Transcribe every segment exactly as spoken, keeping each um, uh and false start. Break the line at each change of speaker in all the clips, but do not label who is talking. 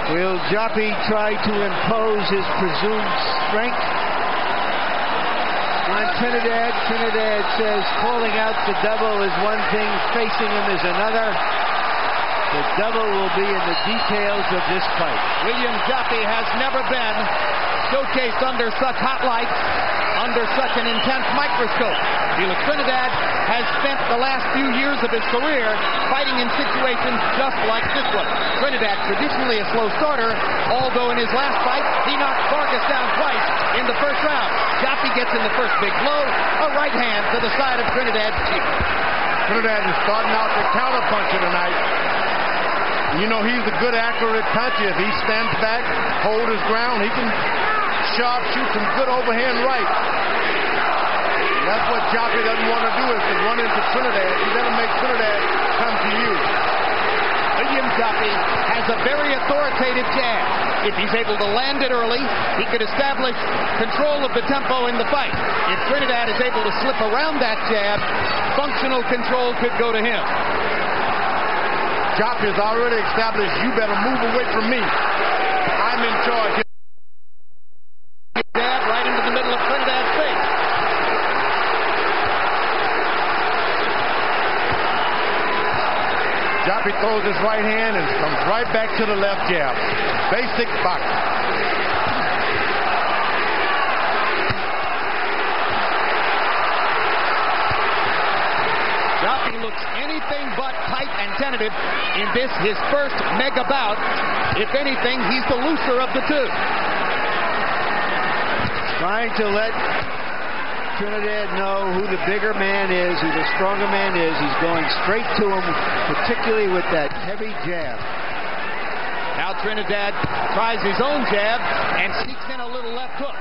Will Joppy try to impose his presumed strength on Trinidad? Trinidad says calling out the devil is one thing, facing him is another. The devil will be in the details of this fight.
William Joppy has never been showcased under such hot lights, under such an intense microscope. Felix Trinidad has spent the last few years of his career fighting in situations just like this one. Trinidad, traditionally a slow starter, although in his last fight, he knocked Vargas down twice in the first round. Joppy gets in the first big blow, a right hand to the side of Trinidad's cheek.
Trinidad is starting out the counter-puncher tonight. You know, he's a good, accurate puncher. If he stands back, hold his ground, he can sharp shoot some good overhand right. That's what Joppy doesn't want to do, is to run into Trinidad. You better make Trinidad come to you.
William Joppy has a very authoritative jab. If he's able to land it early, he could establish control of the tempo in the fight. If Trinidad is able to slip around that jab, functional control could go to him.
Joppy has already established, you better move away from me. I'm in charge.
Jab right into the middle of Trinidad's face.
Joppy throws his right hand and comes right back to the left jab. Basic boxing.
Joppy looks anything but tight and tentative in this, his first mega bout. If anything, he's the looser of the two.
Trying to let Trinidad know who the bigger man is, who the stronger man is. He's going straight to him, particularly with that heavy jab.
Now Trinidad tries his own jab and sneaks in a little left hook.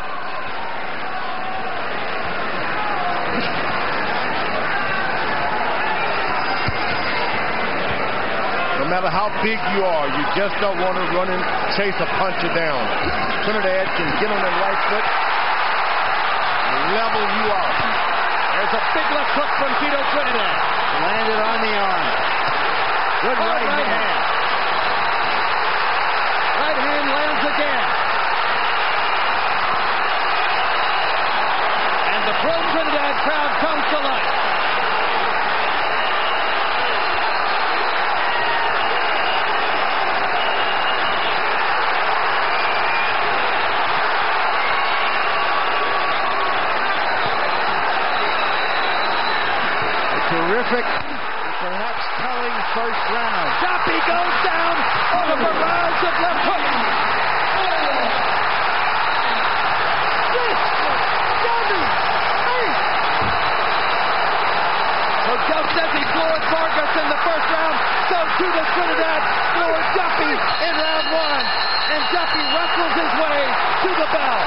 No matter how big you are, you just don't want to run and chase a puncher down. Trinidad can get on that right foot, level you out.
There's a big left hook from Tito Trinidad.
Landed on the arm. Good
Oh,
right,
right
hand.
hand. Right hand lands again. And the pro-Trinidad crowd comes to life.
Terrific, perhaps telling first round.
Joppy goes down on a barrage of left hooks. So just as he floored Vargas in the first round, so too does Trinidad floor Joppy in round one. And Joppy wrestles his way to the bell.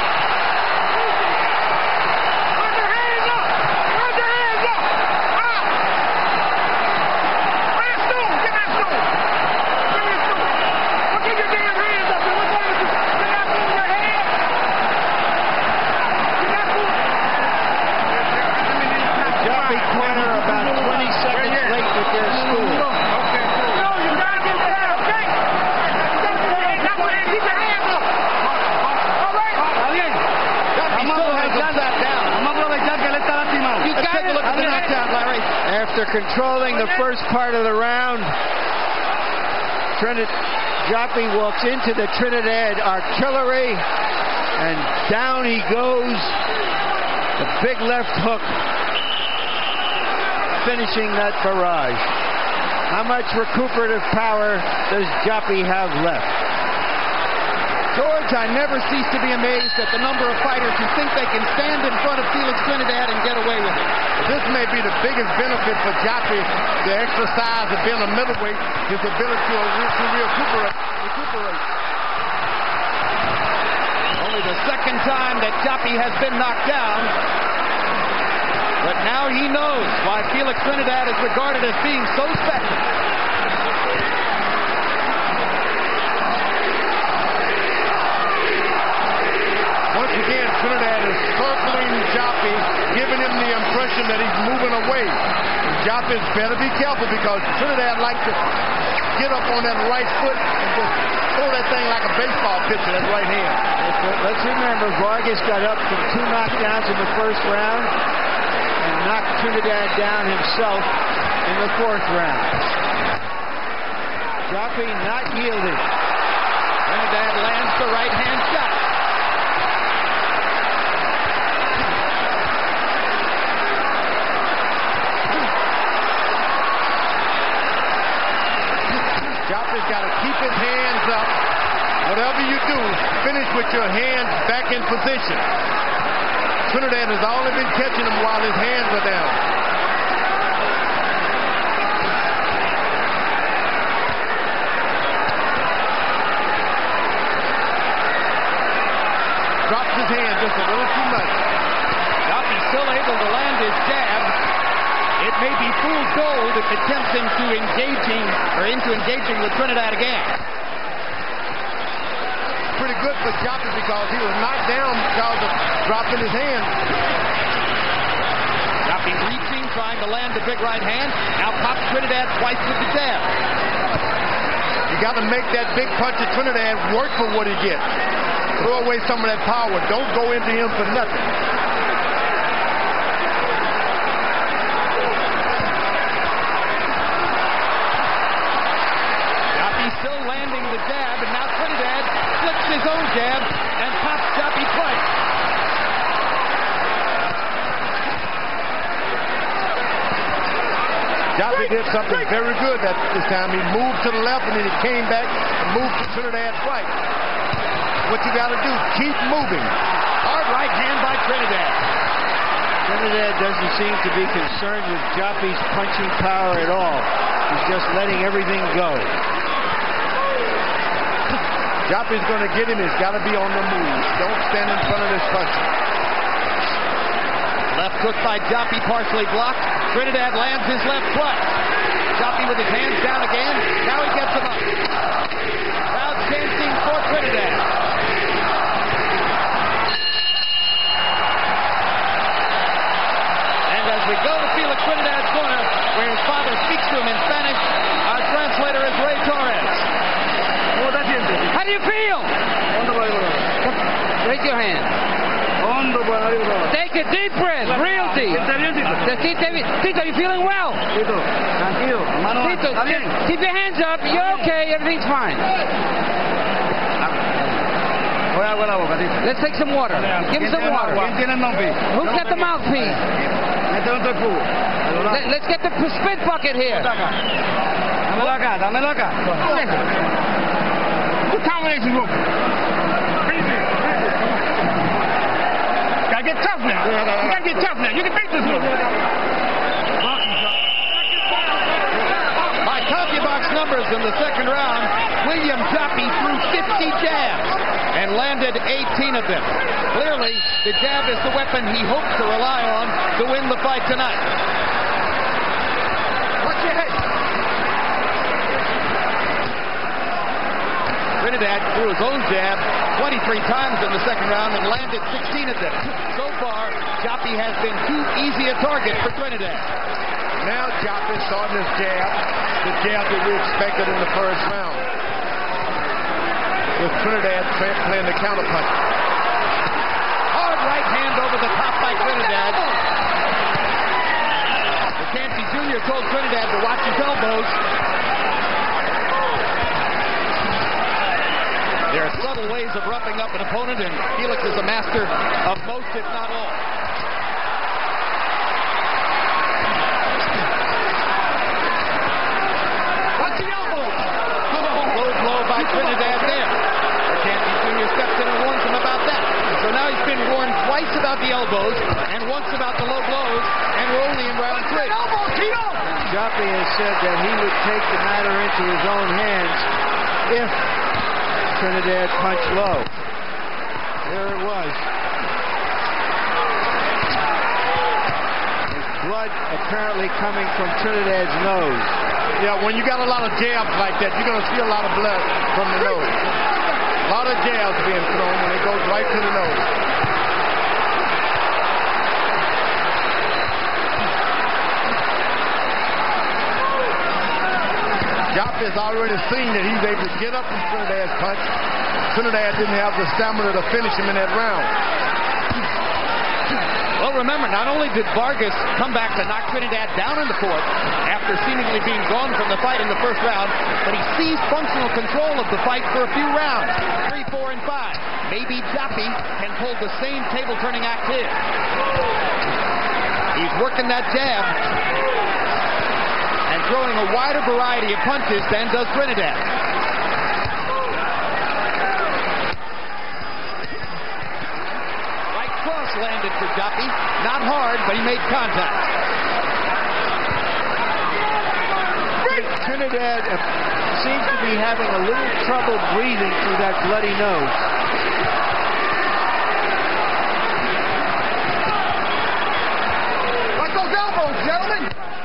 After controlling the first part of the round, Trinidad Joppy walks into the Trinidad artillery, and down he goes. The big left hook, finishing that barrage. How much recuperative power does Joppy have left?
George, I never cease to be amazed at the number of fighters who think they can stand in front of Felix Trinidad and get away with it.
This may be the biggest benefit for Joppy, the exercise of being a middleweight, his ability to, to recuperate, recuperate.
Only the second time that Joppy has been knocked down. But now he knows why Felix Trinidad is regarded as being so special.
Once again, Trinidad is circling Joppy, giving him the impression that he's moving away. Joppy's better be careful because Trinidad likes to get up on that right foot and just throw that thing like a baseball pitcher, that right hand.
Let's remember, Vargas got up from two knockdowns in the first round and knocked Trinidad down himself in the fourth round. Joffrey not yielding.
Trinidad lands the right hand shot.
Joffrey's got to keep his hands up. Whatever you do, finish with your hands back in position. Trinidad has only been catching him while his hands are down. Drops his hand just a little too much.
Joffrey still able to land his jab. It may be fool's gold if it tempts him to engaging or into engaging with Trinidad again.
Pretty good for Joffrey because he was knocked down because of dropping his hand.
Joffrey reaching, trying to land the big right hand. Now pops Trinidad twice with the jab.
You got to make that big punch of Trinidad work for what he gets. Throw away some of that power. Don't go into him for nothing.
Still landing the jab, and now Trinidad flips his own jab and pops Joffrey twice.
Joffrey did something very good that this time. He moved to the left and then he came back and moved to Trinidad's right. What you got to do, keep moving.
Hard right hand by Trinidad.
Trinidad doesn't seem to be concerned with Joffrey's punching power at all. He's just letting everything go.
Joffrey's going to get him. He's got to be on the move. Don't stand in front of this puncher.
Left hook by Joffrey partially blocked. Trinidad lands his left twice. Joffrey with his hands down again. Now he gets him up. Crowd chanting for Trinidad. And as we go to Felix Trinidad's corner, where his father speaks to him in Spanish, our translator is Ray Torres.
How do you feel? Raise your hand. Take a deep breath, real deep. Tito, you feeling well? Tito, keep, keep your hands up. You're okay. Everything's fine. Let's take some water. Give him some water. Who's got the mouthpiece? Let, let's get the spit bucket here. Good combination move. Gotta get tough now. You gotta get tough now. You can beat this move.
By CompuBox numbers in the second round, William Joffrey threw fifty jabs and landed eighteen of them. Clearly, the jab is the weapon he hopes to rely on to win the fight tonight.
Watch your head.
Trinidad threw his own jab twenty-three times in the second round and landed sixteen of them. So far, Joffrey has been too easy a target for Trinidad.
Now Joffrey's starting his jab, the jab that we expected in the first round. With Trinidad playing the counterpunch.
Hard right hand over the top by Trinidad. McCanty Junior told Trinidad to watch his elbows. There are subtle ways of roughing up an opponent, and Felix is a master of most, if not all. Watch the elbow! Low blow by Trinidad there. McCanty Junior steps in and warns him about that. So now he's been warned twice about the elbows and once about the low blows, and we're only in round three.
Joffrey has said that he would take the matter into his own hands if Trinidad punched low. There it was. There's blood apparently coming from Trinidad's nose.
Yeah, when you got a lot of jabs like that, you're going to see a lot of blood from the nose. A lot of jabs being thrown when it goes right to the nose. Joppy has already seen that he's able to get up from Trinidad's punch. Trinidad didn't have the stamina to finish him in that round.
Well, remember, not only did Vargas come back to knock Trinidad down in the fourth after seemingly being gone from the fight in the first round, but he seized functional control of the fight for a few rounds, three, four, and five. Maybe Joppy can pull the same table-turning act here. He's working that jab and throwing a wider variety of punches than does Trinidad. Right cross landed for Joppy. Not hard, but he made contact.
Trinidad seems to be having a little trouble breathing through that bloody nose.
Like those elbows, gentlemen.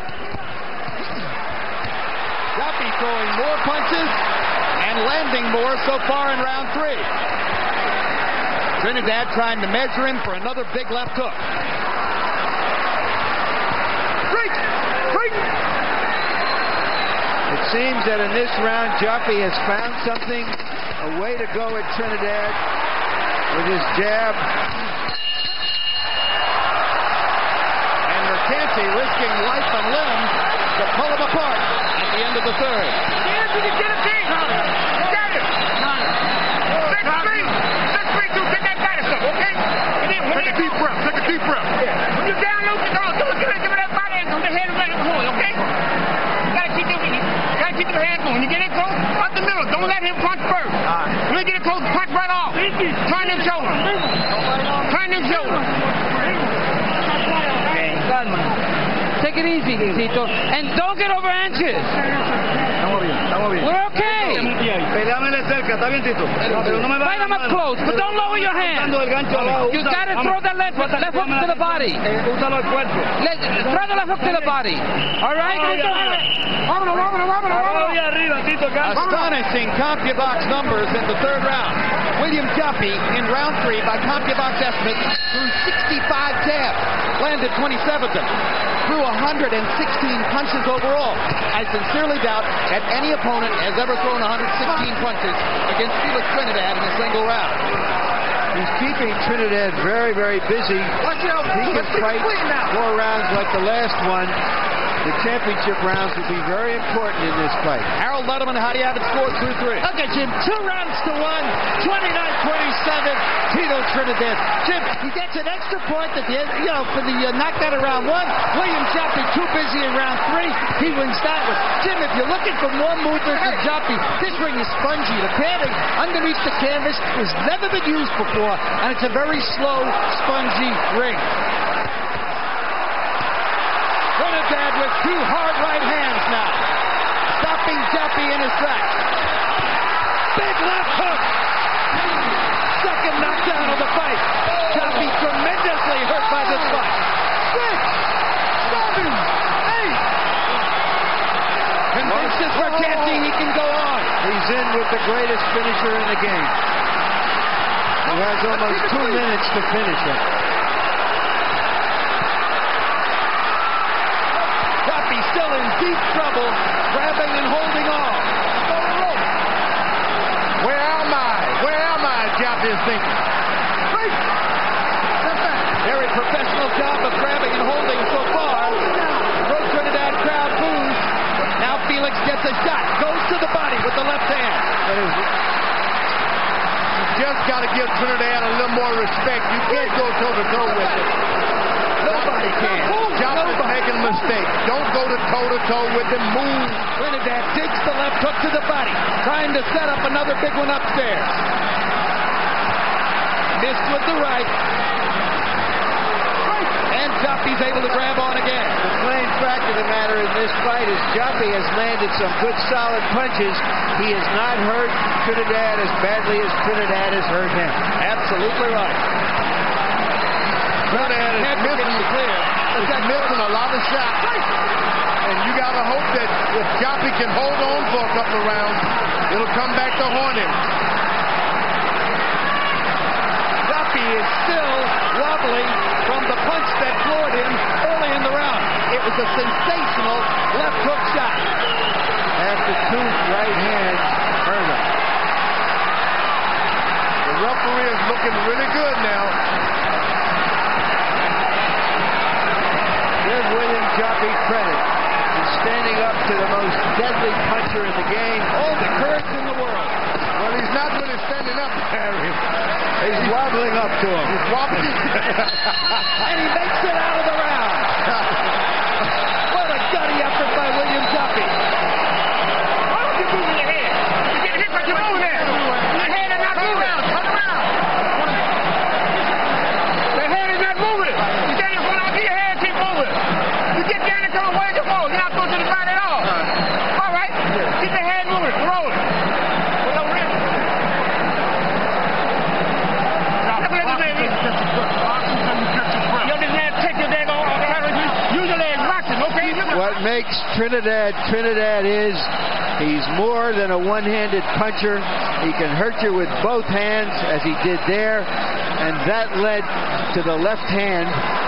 Joppy throwing more punches and landing more so far in round three. Trinidad trying to measure him for another big left hook. Break! Break!
It seems that in this round, Joppy has found something, a way to go at Trinidad with his jab.
And Mercanti risking life and limb to pull him apart at the end of the third.
Yes, we can get a thing, huh? Got it. Six feet. Six feet to get that body stuff, okay? And then when
Take a deep breath. Take a deep breath.
Yeah. When you down low, you know, give it, give it, give it that body and the head right in the hole, okay? You gotta keep it, you gotta keep the hand going. When you get it close, up the middle. Don't let him punch first. All right. When you get it close, punch right off. Turn his shoulder. Turn his shoulder.
Take it easy, Tito. And don't get over anxious.
Estamos bien, estamos bien.
We're okay.
Peleámele cerca, está bien, Tito.
Fight him up close, but don't lower your hand. You gotta throw the left, left hook to the body.
Úsalo al cuerpo.
Let, throw the left hook to the body. All right?
Astonishing CompuBox numbers in the third round. William Joppy in round three, by CompuBox estimate, threw sixty-five jabs, landed twenty-seven of them, threw one hundred sixteen punches overall. I sincerely doubt that any opponent has ever thrown one hundred sixteen punches against Felix Trinidad in a single round.
He's keeping Trinidad very, very busy.
Watch out.
He can fight four rounds like the last one. The championship rounds will be very important in this fight.
Harold Letterman, how do you have it scored two three?
Okay, Jim, two rounds to one, twenty-nine twenty-seven, Tito Trinidad. Jim, he gets an extra point at the end, you know, for the uh, knockout of round one. William Joppy too busy in round three. He wins that one. Jim, if you're looking for more movement from Joppy, this ring is spongy. The padding underneath the canvas has never been used before, and it's a very slow, spongy ring.
Trinidad with two hard right hands now, stopping Joppy in his tracks. Big left hook. Second knockdown of the fight. Joppy tremendously hurt by this fight. Six, seven, eight. Convinces Mercanti he can go on.
He's in with the greatest finisher in the game. He has almost two minutes to finish it.
Still in deep trouble, grabbing and holding on.
Where am I? Where am I? Joppy is thinking.
Very professional job of grabbing and holding so far. Pro Trinidad crowd boos. Now Felix gets a shot. Goes to the body with the left hand.
You just got to give Trinidad a little more respect. You can't go toe-to-toe with it.
Nobody can.
Joppy's making a mistake. Don't go to toe-to-toe with him. Move.
Trinidad digs the left hook to the body, trying to set up another big one upstairs. Missed with the right. And Joppy's able to grab on again.
The plain fact of the matter in this fight is Joppy has landed some good solid punches. He has not hurt Trinidad as badly as Trinidad has hurt him.
Absolutely right.
Trinidad is missing,
clear.
is missing a lot of shots. And you got to hope that if Joppy can hold on for a couple of rounds, it'll come back to haunt him.
Joppy is still wobbly from the punch that floored him early in the round. It was a sensational left hook shot.
After two
looking really good now.
Give William Joppy credit. He's standing up to the most deadly puncher in the game.
All the courage in the world.
Well, he's not really standing up, Harry.
He's wobbling up to him.
He's wobbling.
And he makes it out of the round. What a gutty effort by William Joppy.
Why don't you move your head? You get hit, but you move there. Your head is not moving. Turn around. The head is not moving. You stand in front of your head, keep moving. You get down and come away the ball. You're not going to the side at all. All right? Keep your head moving. Roll it. With no risk. Look at this, baby. Yo, this man, take your leg off. Use your leg. Box it, okay?
What makes Trinidad Trinidad is he's more than a one-handed puncher. He can hurt you with both hands, as he did there, and that led to the left hand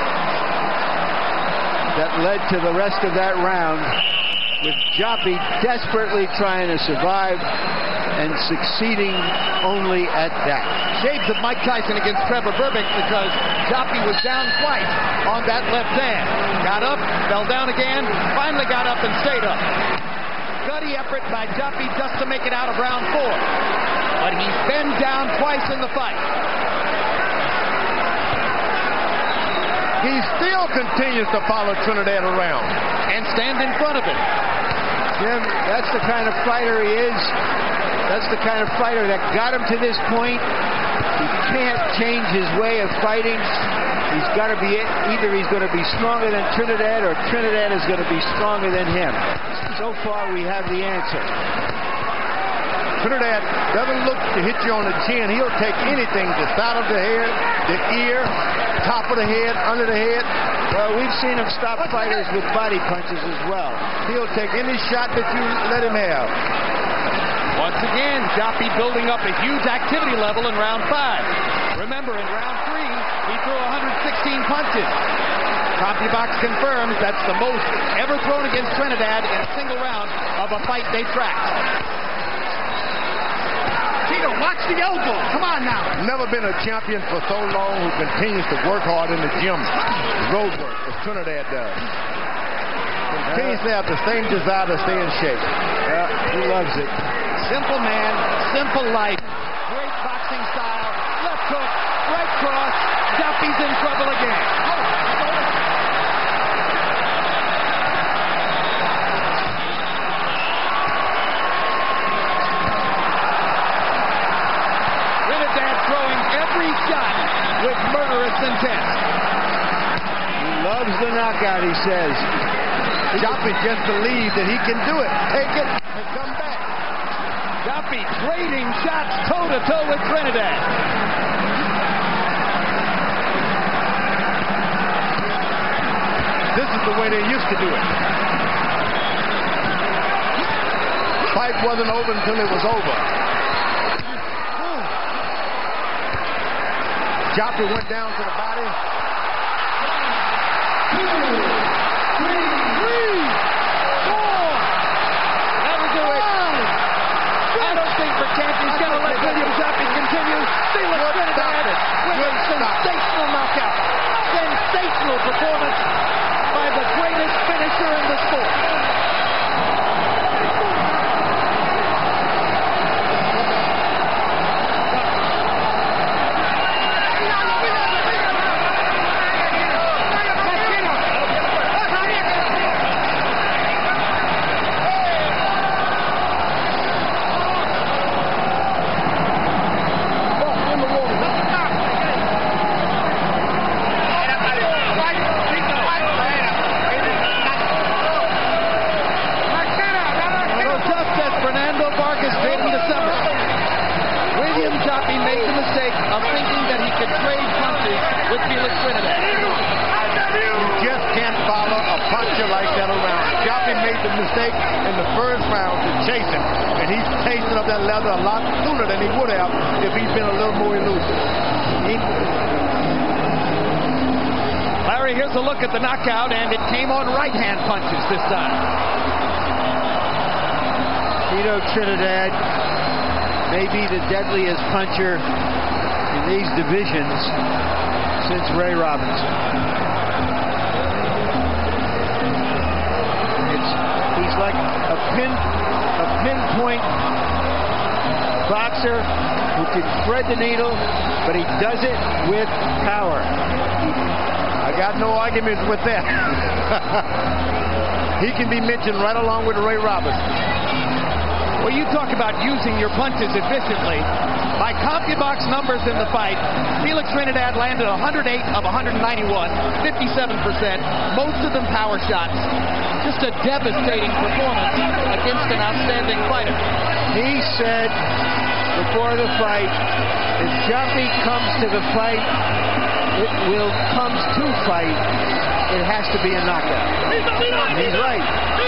that led to the rest of that round, with Joppy desperately trying to survive and succeeding only at that.
Shades of Mike Tyson against Trevor Berbick, because Joppy was down twice on that left hand. Got up, fell down again, finally got up and stayed up. Gutty effort by Joppy just to make it out of round four. But he's been down twice in the fight.
He still continues to follow Trinidad around
and stand in front of him.
Jim, that's the kind of fighter he is. That's the kind of fighter that got him to this point. He can't change his way of fighting. He's got to be, either he's going to be stronger than Trinidad, or Trinidad is going to be stronger than him. So far, we have the answer.
Trinidad doesn't look to hit you on the chin. He'll take anything, the side of the head, the ear, top of the head, under the head.
Well, we've seen him stop fighters with body punches as well.
He'll take any shot that you let him have.
Once again, Joppy building up a huge activity level in round five. Remember, in round three, he threw one hundred sixteen punches. CompuBox confirms that's the most ever thrown against Trinidad in a single round of a fight they tracked.
Tito, watch the elbow. Come on now.
Never been a champion for so long who continues to work hard in the gym. Road work, as Trinidad does. Continues to have the same desire to stay in shape.
Yeah, he loves it.
Simple man, simple life. Great boxing style. Left hook, right cross. Joppy's in trouble again. Trinidad throwing every shot with murderous intent.
He loves the knockout, he says.
Joppy just believes that he can do it. Take it and come back.
Joppy trading shots toe-to-toe with Trinidad.
This is the way they used to do it. Fight wasn't over until it was over. Joppy went down to the body.
He's going to let William Joppy continue. Felix Trinidad with a sensational knockout. Sensational performance by the greatest finisher in the sport.
A lot sooner than he would have if he'd been a little more elusive. He...
Larry, here's a look at the knockout, and it came on right-hand punches this time.
Tito Trinidad may be the deadliest puncher in these divisions since Ray Robinson. It's he's like a pin a pinpoint boxer who can thread the needle, but he does it with power.
I got no arguments with that. He can be mentioned right along with Ray Robinson.
Well, you talk about using your punches efficiently. By CompuBox numbers in the fight, Felix Trinidad landed one hundred eight of one hundred ninety-one, fifty-seven percent, most of them power shots. Just a devastating performance against an outstanding fighter.
He said before the fight, if Choppy comes to the fight, it will comes to fight, it has to be a knockout. And he's right.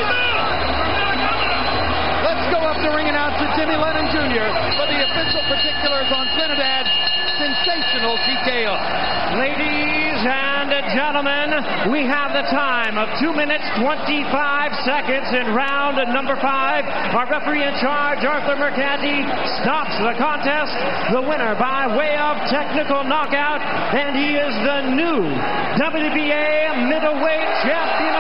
Let's go up to ring announcer Jimmy Lennon Junior for the official particulars on Trinidad's sensational T K O.
Ladies and gentlemen, we have the time of two minutes, twenty-five seconds in round number five. Our referee in charge, Arthur Mercanti, stops the contest. The winner by way of technical knockout, and he is the new W B A middleweight champion